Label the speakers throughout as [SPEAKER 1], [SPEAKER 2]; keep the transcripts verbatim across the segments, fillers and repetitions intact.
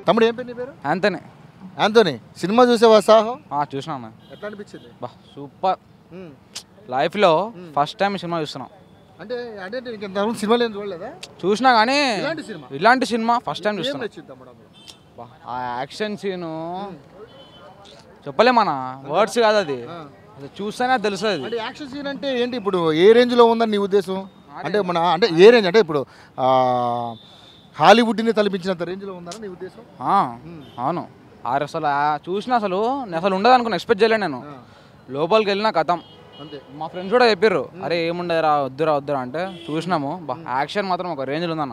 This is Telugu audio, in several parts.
[SPEAKER 1] తమ్ముడు ఏం పేరు నీ పేరు?
[SPEAKER 2] ఆంథోనీ.
[SPEAKER 1] ఆంథోనీ సినిమా చూసావా సాహో?
[SPEAKER 2] చూసినా.
[SPEAKER 1] ఎట్లా అనిపించింది?
[SPEAKER 2] బా సూపర్. లైఫ్లో ఫస్ట్ టైం సినిమా చూస్తున్నాం.
[SPEAKER 1] అంటే అంటే ఇంకెంతవరకు సినిమాలు ఏం చూడలేదా?
[SPEAKER 2] చూసినా కానీ
[SPEAKER 1] ఇలాంటి సినిమా
[SPEAKER 2] ఇలాంటి సినిమా ఫస్ట్ టైం చూస్తున్నా.
[SPEAKER 1] నచ్చింది తమ్ముడు అందులో?
[SPEAKER 2] ఆ యాక్షన్ సీను చెప్పలేమన్నా, వర్డ్స్ కాదు అది, చూస్తేనే తెలుస్తుంది.
[SPEAKER 1] అంటే యాక్షన్ సీన్ అంటే ఏంటి ఇప్పుడు ఏ రేంజ్లో ఉందని నీ ఉద్దేశం? అంటే మన అంటే ఏ రేంజ్ అంటే ఇప్పుడు హాలీవుడ్ని తలపించినంత రేంజ్లో ఉందని నీ ఉద్దేశం?
[SPEAKER 2] అవును. ఆరు అసలు చూసినా అసలు అసలు ఉండదు అనుకున్నా, ఎక్స్పెక్ట్ చేయలేను నేను. లోపలికి వెళ్ళినా కథం. మా ఫ్రెండ్స్ కూడా చెప్పారు, అరే ఏముండదురా వద్దురా వద్దురా అంటే చూసినాము. బా యాక్షన్ మాత్రం ఒక రేంజ్లో ఉందన్న,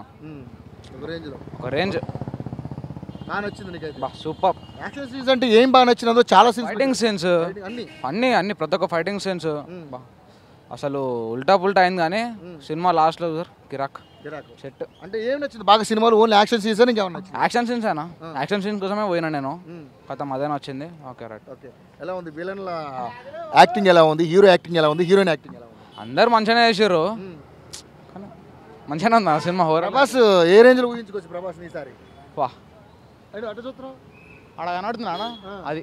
[SPEAKER 2] ఒక రేంజ్
[SPEAKER 1] బాగా నచ్చింది నీకైతే?
[SPEAKER 2] బా సూపర్.
[SPEAKER 1] యాక్షన్ సీన్స్ అంటే ఏం బాగా నచ్చినదో చాలా సీన్స్,
[SPEAKER 2] ఫైటింగ్ సీన్స్ అన్ని అన్ని ప్రతి ఒక్క ఫైటింగ్ సీన్స్ బా అసలు ఉల్టా పుల్టా అయింది కానీ సినిమా లాస్ట్లో కిరాక్ సెట్.
[SPEAKER 1] అంటే ఏం నచ్చింది బాగా సినిమాలు? ఓన్లీ యాక్షన్ సీన్స్ అని ఇంకేమన్నా నచ్చింది?
[SPEAKER 2] యాక్షన్ సీన్స్ అయినా యాక్షన్ సీన్స్ కోసమే పోయినా నేను. కథం అదే వచ్చింది. Okay right.
[SPEAKER 1] ఓకే ఎలా ఉంది విలన్ల యాక్టింగ్, ఎలా ఉంది హీరో యాక్టింగ్, ఎలా ఉంది హీరోయిన్ యాక్టింగ్ ఎలా ఉంది?
[SPEAKER 2] అందరు మంచిగానే చేసారు, మంచిగానే ఉంది సినిమా.
[SPEAKER 1] ప్రభాస్ ఏ రేంజ్లో ఊహించుకోవచ్చు ప్రభాస్ ఈసారి?
[SPEAKER 2] వా
[SPEAKER 1] అటు చూస్తున్నావు
[SPEAKER 2] అక్కడ కనబడుతున్నా అది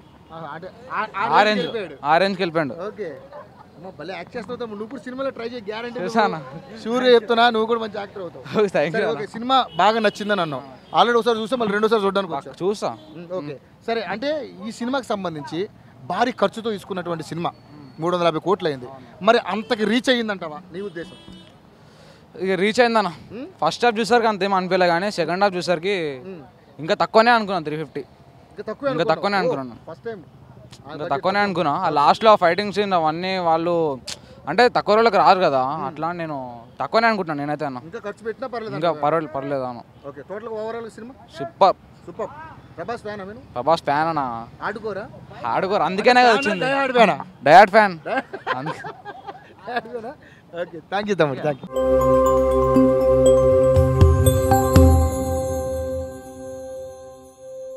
[SPEAKER 1] ఆ
[SPEAKER 2] రేంజ్, ఆ రేంజ్కి వెళ్ళిపోయాడు.
[SPEAKER 1] ఓకే భలే యాక్ట్ చేస్తావు నువ్వు కూడా సినిమాలో ట్రై చేయి, గ్యారంటీ షూర్ చెప్తున్నా, నువ్వు కూడా మంచి యాక్టర్ అవుతావు. ఓకే సినిమా బాగా నచ్చిందని అన్నావు, ఆల్రెడీ ఒకసారి చూస్తే మళ్ళీ రెండోసారి చూడడానికి
[SPEAKER 2] చూస్తా.
[SPEAKER 1] ఓకే సరే, అంటే ఈ సినిమాకి సంబంధించి భారీ ఖర్చుతో తీసుకున్నటువంటి సినిమా మూడు వందల యాభై కోట్లు అయింది, మరి అంతకి రీచ్ అయ్యిందంటావా నీ ఉద్దేశం?
[SPEAKER 2] ఇక రీచ్ అయిందన్న. ఫస్ట్ హాఫ్ చూసారికి అంతేం అనిపించలే కానీ సెకండ్ హాఫ్ చూసారికి ఇంకా తక్కువనే అనుకున్నాను. త్రీ ఫిఫ్టీ ఇంకా తక్కువనే అనుకున్నాను,
[SPEAKER 1] ఫస్ట్ టైం
[SPEAKER 2] ఇంకా తక్కువనే అనుకున్నా. ఆ లాస్ట్లో ఫైటింగ్ సీన్ అవన్నీ వాళ్ళు అంటే తక్కువ రోజులకు రారు కదా, అట్లా నేను తక్కువనే అనుకుంటున్నాను నేనైతే అన్న.
[SPEAKER 1] ఇంకా ఖర్చు పెట్టినా పర్లేదు,
[SPEAKER 2] ఇంకా పర్వాలేదు పర్లేదు అన్న.
[SPEAKER 1] Okay total overall cinema
[SPEAKER 2] super
[SPEAKER 1] super. Prabhas fan అవి?
[SPEAKER 2] ప్రభాస్ ఫ్యాన్ అన్న.
[SPEAKER 1] ఆడుకోరా?
[SPEAKER 2] ఆడుకోరు, అందుకనే వచ్చింది
[SPEAKER 1] డయాడ్ ఫ్యాన్.
[SPEAKER 2] అందుకే.
[SPEAKER 1] ఓకే థ్యాంక్ యూ తమ్ముడు, థ్యాంక్ యూ.